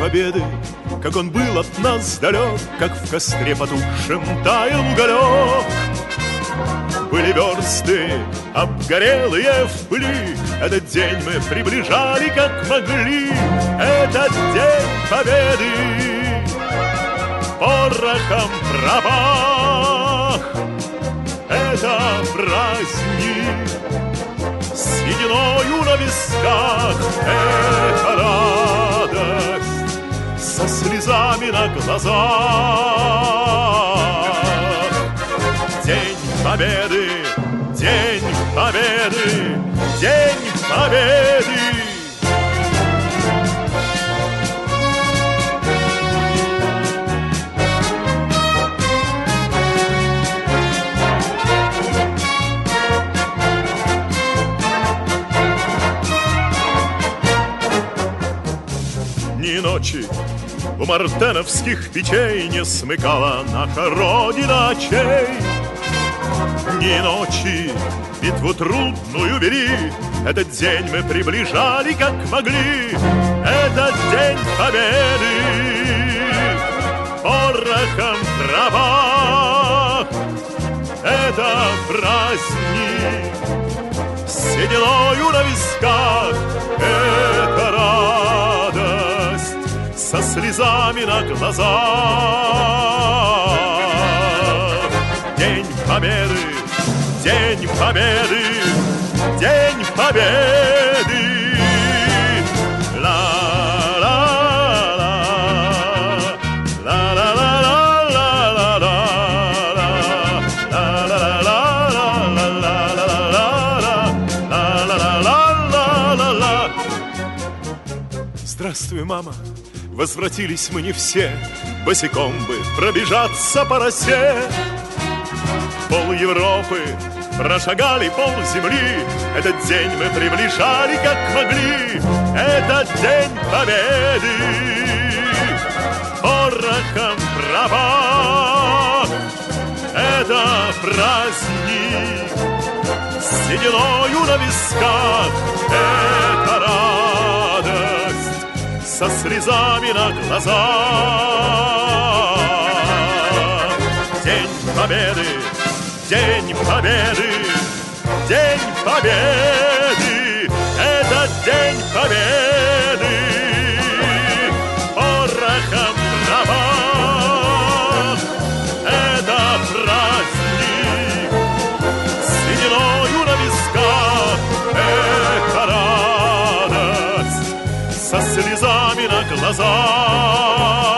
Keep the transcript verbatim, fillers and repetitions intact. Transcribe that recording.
победы, как он был от нас далек, как в костре потухшем таял уголек. Были версты, обгорелые в пыли, этот день мы приближали, как могли. Этот день победы порохом пропах. Это праздник с сединою на висках. Это радость со слезами на глазах. День победы, день победы, день победы. Ни ночи у мартеновских печей не смыкала наша Родина очей. Ни ночи битву трудную вели, этот день мы приближали, как могли. Этот день победы порохом в травах. Это праздник с сединою на висках. Это радость со слезами на глазах. День победы, день победы, день победы. Здравствуй, мама, возвратились мы не все, босиком бы пробежаться по росе. Пол Европы прошагали, пол земли, этот день мы приближали, как могли. Этот день победы порохом пропах. Это праздник с сединою на висках. Это радость со слезами на глазах. День победы, день победы, день победы. Это день победы порохом в травах. Это праздник с сединою на висках. Это радость со слезами на глазах.